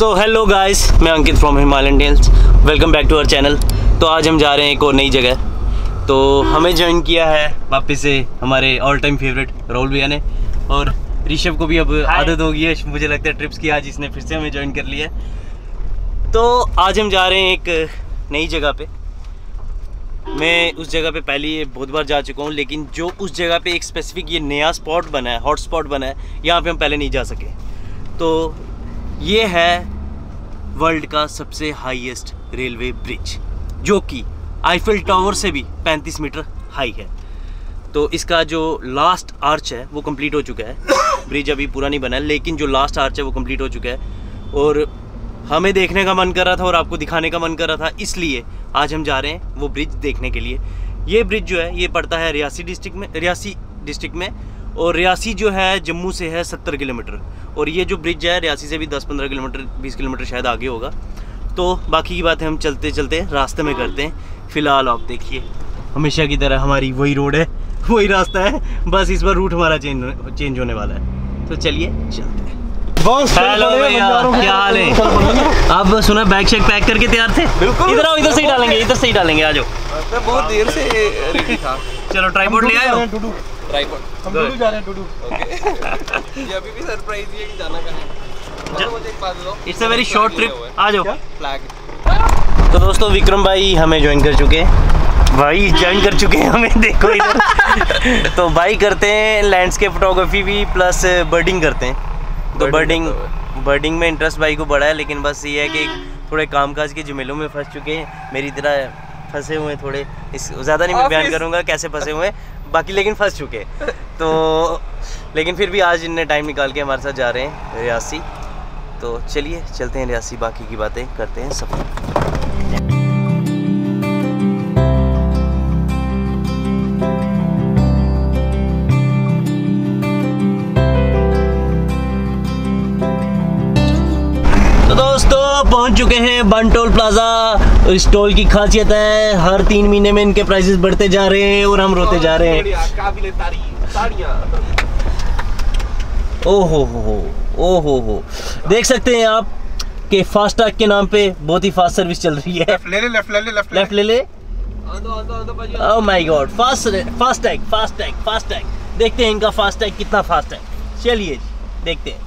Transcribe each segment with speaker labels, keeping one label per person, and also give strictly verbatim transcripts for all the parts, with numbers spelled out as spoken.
Speaker 1: सो hello guys, मैं Ankit from Himalayan Tales. Welcome back to our channel. तो आज हम जा रहे हैं एक और नई जगह। तो हमें ज्वाइन किया है वापस से हमारे ऑल टाइम फेवरेट राहुल भैया ने, और ऋषभ को भी अब आदत हो गई है मुझे लगता है ट्रिप्स की। आज इसने फिर से हमें ज्वाइन कर लिया है। तो आज हम जा रहे हैं एक नई जगह पे। मैं उस जगह पे पहले बहुत बार जा चुका हूँ, लेकिन जो उस जगह पे एक स्पेसिफिक ये नया स्पॉट बना है, हॉट स्पॉट बना है, यहाँ पे हम पहले नहीं जा सके। तो ये है वर्ल्ड का सबसे हाईएस्ट रेलवे ब्रिज, जो कि आईफिल टावर से भी पैंतीस मीटर हाई है। तो इसका जो लास्ट आर्च है वो कंप्लीट हो चुका है। ब्रिज अभी पूरा नहीं बना है, लेकिन जो लास्ट आर्च है वो कंप्लीट हो चुका है। और हमें देखने का मन कर रहा था और आपको दिखाने का मन कर रहा था, इसलिए आज हम जा रहे हैं वो ब्रिज देखने के लिए। ये ब्रिज जो है ये पड़ता है रियासी डिस्ट्रिक्ट में, रियासी डिस्ट्रिक्ट में, और रियासी जो है जम्मू से है सत्तर किलोमीटर, और ये जो ब्रिज है रियासी से भी दस पंद्रह किलोमीटर बीस किलोमीटर शायद आगे होगा। तो बाकी की बातें हम चलते चलते रास्ते में करते हैं। फ़िलहाल आप देखिए, हमेशा की तरह हमारी वही रोड है, वही रास्ता है, बस इस बार रूट हमारा चेंज चेंज होने वाला है। तो चलिए चलते हैं। हेलो भैया, क्या हाल है? आप सुना बैग शेक पैक करके तैयार थे? बिल्कुल। इधर आओ, इधर से ही डालेंगे, इधर से ही डालेंगे, आ जाओ।
Speaker 2: मैं बहुत देर से रेडी था।
Speaker 1: चलो ट्राइपॉड ले आए हो?
Speaker 2: ट्राइपॉड हम डूडू जा रहे हैं। डूडू ओके। ये अभी भी सरप्राइज है कि जाना कहाँ है। मुझे एक बात बताओ,
Speaker 1: it's a very short trip. आ जाओ।
Speaker 2: फ्लैग।
Speaker 1: तो दोस्तों विक्रम भाई हमें ज्वाइन कर चुके हैं। भाई ज्वाइन कर चुके हैं हमें, देखो इधर। तो भाई करते हैं लैंडस्केप फोटोग्राफी भी प्लस बर्डिंग करते हैं। तो बर्डिंग बर्डिंग में इंटरेस्ट भाई को बड़ा है, लेकिन बस ये है कि थोड़े कामकाज के झमेलों में फंस चुके हैं, मेरी तरह फंसे हुए हैं थोड़े। इस ज़्यादा नहीं मैं बयान करूँगा कैसे फंसे हुए हैं बाकी, लेकिन फंस चुके हैं। तो लेकिन फिर भी आज इनने टाइम निकाल के हमारे साथ जा रहे हैं रियासी। तो चलिए चलते हैं रियासी, बाकी की बातें करते हैं सब। पहुंच चुके हैं बंटोल प्लाजा। इस टोल की खासियत है हर तीन महीने में इनके प्राइसेस बढ़ते जा रहे हैं और हम रोते जा रहे हैं। ओहो हो ओ हो हो देख सकते हैं आप कि फास्टैग के नाम पे बहुत ही फास्ट सर्विस चल रही है।
Speaker 2: लेफ्ट ले ले लेफ्ट ले ले लेफ्ट
Speaker 1: लेफ्ट ले ले। Oh my god, fast FASTag FASTag FASTag. देखते हैं इनका फास्टैग कितना फास्ट है। चलिए देखते हैं।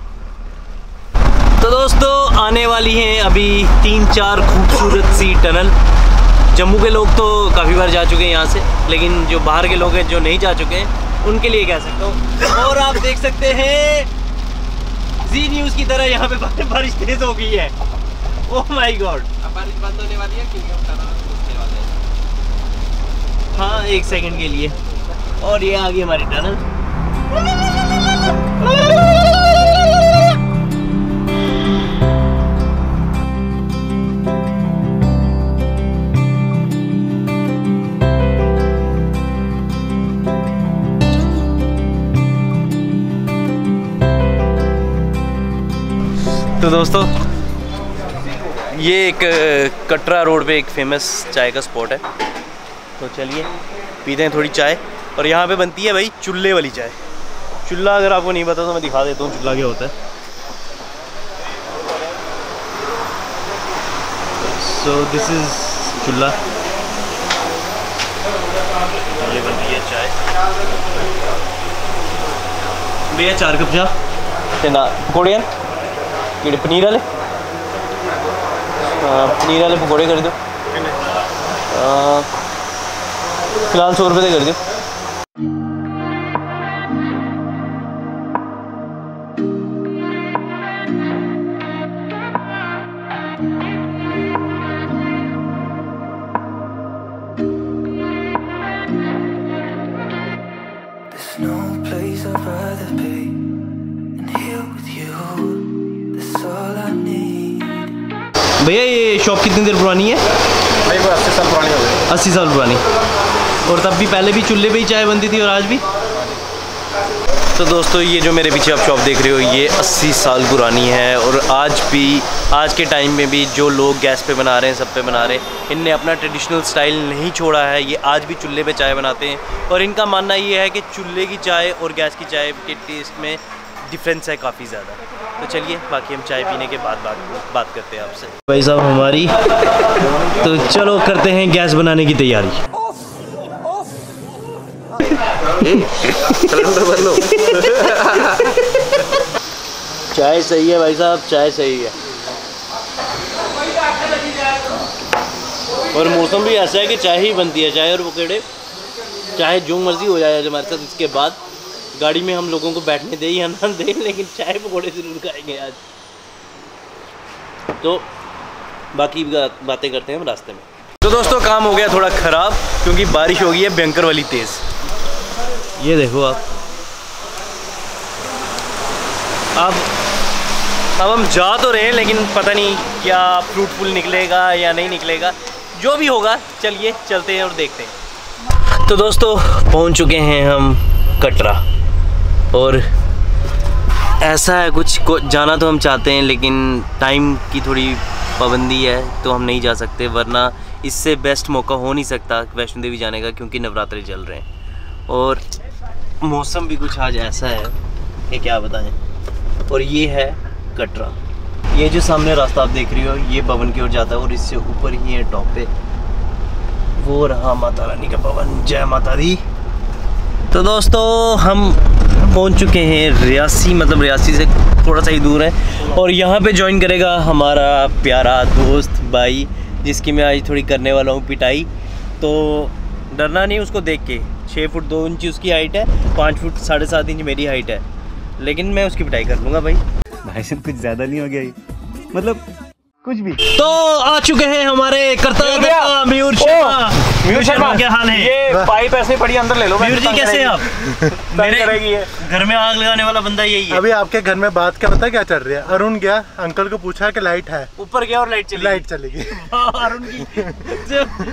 Speaker 1: तो दोस्तों आने वाली हैं अभी तीन चार खूबसूरत सी टनल। जम्मू के लोग तो काफ़ी बार जा चुके हैं यहाँ से, लेकिन जो बाहर के लोग हैं जो नहीं जा चुके हैं उनके लिए कह सकता हूँ। और आप देख सकते हैं जी न्यूज़ की तरह यहाँ पे बारिश तेज़ हो गई है। ओह माय गॉड,
Speaker 2: अब बारिश बंद होने वाली है क्योंकि हम टनल में वाले हैं।
Speaker 1: हाँ एक सेकंड के लिए। और ये आ गई हमारी टनल। तो दोस्तों ये एक कटरा रोड पे एक फेमस चाय का स्पॉट है। तो चलिए पीते हैं थोड़ी चाय। और यहाँ पे बनती है भाई चूल्हे वाली चाय। चूल्हा अगर आपको नहीं पता तो मैं दिखा देता हूँ चूल्हा क्या होता है। सो दिस इज़ चूल्हा, ये बनती है चाय। भैया चार कप चाह ना पकौड़े कि पनीर वाले, पनीर वाले पकौड़े कर दो। फिलहाल सौ रुपये दे कर दो। भैया ये शॉप कितनी देर पुरानी है?
Speaker 2: भाई वो अस्सी साल पुरानी हो गई।
Speaker 1: अस्सी साल पुरानी। और तब भी पहले भी चूल्हे पे ही चाय बनती थी और आज भी। तो दोस्तों ये जो मेरे पीछे आप शॉप देख रहे हो ये अस्सी साल पुरानी है, और आज भी आज के टाइम में भी जो लोग गैस पे बना रहे हैं, सब पे बना रहे हैं, इनने अपना ट्रेडिशनल स्टाइल नहीं छोड़ा है। ये आज भी चूल्हे पे चाय बनाते हैं, और इनका मानना ये है कि चूल्हे की चाय और गैस की चाय के टेस्ट में डिफरेंस है काफ़ी ज़्यादा। तो चलिए बाकी हम चाय पीने के बाद बात बात करते हैं आपसे। भाई साहब हमारी तो चलो करते हैं गैस बनाने की तैयारी। चाय सही है भाई साहब, चाय सही है। और मौसम भी ऐसा है कि चाय ही बनती है, चाय और पकौड़े, चाहे जो मर्जी हो जाए हमारे साथ। इसके बाद गाड़ी में हम लोगों को बैठने दे या ना दे, लेकिन चाय पकौड़े ज़रूर खाएंगे आज। तो बाकी बातें करते हैं हम रास्ते में। तो दोस्तों काम हो गया थोड़ा ख़राब क्योंकि बारिश हो गई है भयंकर वाली तेज़। ये देखो आप, अब अब हम जा तो रहे हैं लेकिन पता नहीं क्या फ्रूटफुल निकलेगा या नहीं निकलेगा। जो भी होगा चलिए चलते हैं और देखते हैं। तो दोस्तों पहुंच चुके हैं हम कटरा, और ऐसा है कुछ को जाना तो हम चाहते हैं लेकिन टाइम की थोड़ी पाबंदी है तो हम नहीं जा सकते, वरना इससे बेस्ट मौका हो नहीं सकता वैष्णो देवी जाने का क्योंकि नवरात्रि चल रहे हैं और मौसम भी कुछ आज ऐसा है कि क्या बताएं। और ये है कटरा, ये जो सामने रास्ता आप देख रही हो ये भवन की ओर जाता है और इससे ऊपर ही है टॉप पे वो रहा माता रानी का भवन। जय माता दी। तो दोस्तों हम पहुंच चुके हैं रियासी, मतलब रियासी से थोड़ा सा ही दूर है, और यहाँ पे ज्वाइन करेगा हमारा प्यारा दोस्त भाई जिसकी मैं आज थोड़ी करने वाला हूँ पिटाई। तो डरना नहीं उसको देख के, छः फुट दो इंच उसकी हाइट है, पाँच फुट साढ़े सात इंच मेरी हाइट है, लेकिन मैं उसकी पिटाई कर लूँगा भाई।
Speaker 3: भाई साहब कुछ ज़्यादा नहीं हो गया ये, मतलब कुछ भी।
Speaker 1: तो आ चुके हैं हमारे कर्ता मयूर शर्मा।
Speaker 3: मयूर शर्मा
Speaker 1: क्या हाल है?
Speaker 3: ये पाइप ऐसे पड़ी अंदर ले लो।
Speaker 1: मयूर जी कैसे हैं आप? मेरे घर में आग लगाने वाला बंदा यही है।
Speaker 4: अभी आपके घर में बात क्या पता क्या चल रही है? अरुण गया, अंकल को पूछा कि लाइट है,
Speaker 1: ऊपर गया और लाइट चली
Speaker 4: लाइट चली गई।
Speaker 1: अरुण की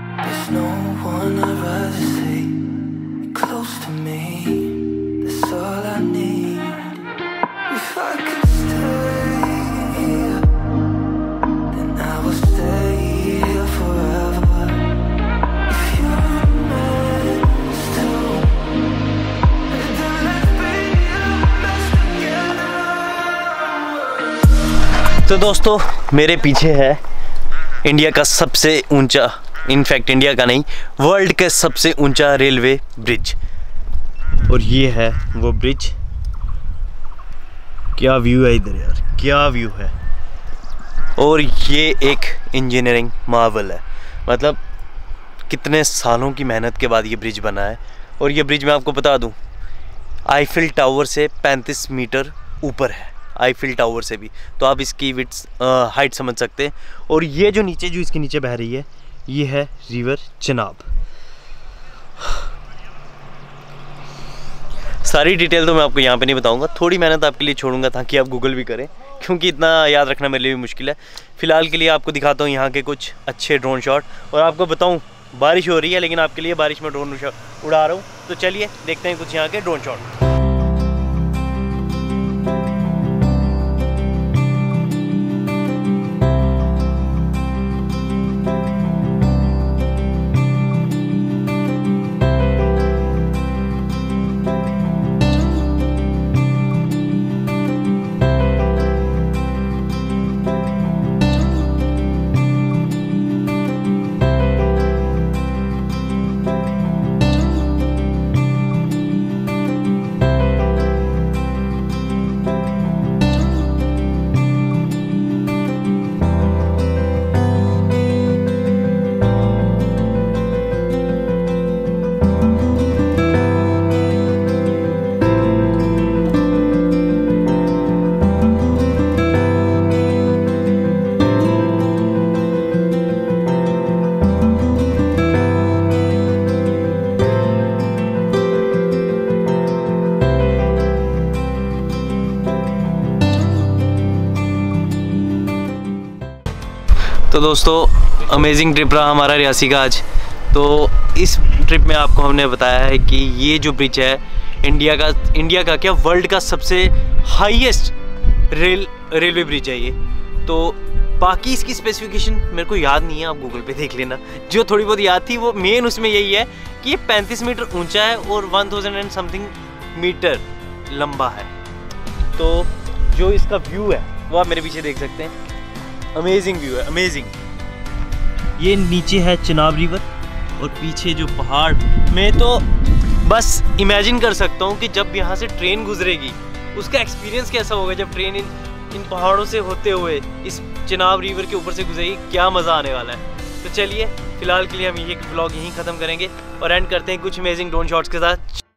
Speaker 1: तो दोस्तों मेरे पीछे है इंडिया का सबसे ऊंचा, इनफैक्ट इंडिया का नहीं वर्ल्ड का सबसे ऊंचा रेलवे ब्रिज, और ये है वो ब्रिज। क्या व्यू है इधर यार, क्या व्यू है। और ये एक इंजीनियरिंग मार्वल है, मतलब कितने सालों की मेहनत के बाद ये ब्रिज बना है। और ये ब्रिज मैं आपको बता दूं आईफिल टावर से पैंतीस मीटर ऊपर है, आईफिल टावर से भी, तो आप इसकी विड्थ हाइट समझ सकते हैं। और ये जो नीचे जो इसके नीचे बह रही है ये है रिवर चेनाब। सारी डिटेल तो मैं आपको यहाँ पे नहीं बताऊंगा, थोड़ी मेहनत आपके लिए छोड़ूंगा ताकि आप गूगल भी करें, क्योंकि इतना याद रखना मेरे लिए भी मुश्किल है। फ़िलहाल के लिए आपको दिखाता हूँ यहाँ के कुछ अच्छे ड्रोन शॉट, और आपको बताऊँ बारिश हो रही है लेकिन आपके लिए बारिश में ड्रोन उड़ा रहा हूँ। तो चलिए देखते हैं कुछ यहाँ के ड्रोन शॉट। तो दोस्तों अमेजिंग ट्रिप रहा हमारा रियासी का आज। तो इस ट्रिप में आपको हमने बताया है कि ये जो ब्रिज है इंडिया का इंडिया का क्या वर्ल्ड का सबसे हाईएस्ट रेल रेलवे ब्रिज है ये। तो बाकी इसकी स्पेसिफिकेशन मेरे को याद नहीं है, आप गूगल पे देख लेना। जो थोड़ी बहुत याद थी वो मेन उसमें यही है कि ये पैंतीस मीटर ऊंचा है और one thousand and something metre लंबा है। तो जो इसका व्यू है वो आप मेरे पीछे देख सकते हैं। अमेजिंग व्यू है, अमेजिंग। ये नीचे है चिनाब रिवर और पीछे जो पहाड़, मैं तो बस इमेजिन कर सकता हूँ कि जब यहाँ से ट्रेन गुजरेगी उसका एक्सपीरियंस कैसा होगा जब ट्रेन इन इन पहाड़ों से होते हुए इस चिनाब रिवर के ऊपर से गुजरेगी। क्या मज़ा आने वाला है। तो चलिए फिलहाल के लिए हम ये ब्लॉग यहीं ख़त्म करेंगे और एंड करते हैं कुछ अमेजिंग ड्रोन शॉट्स के साथ।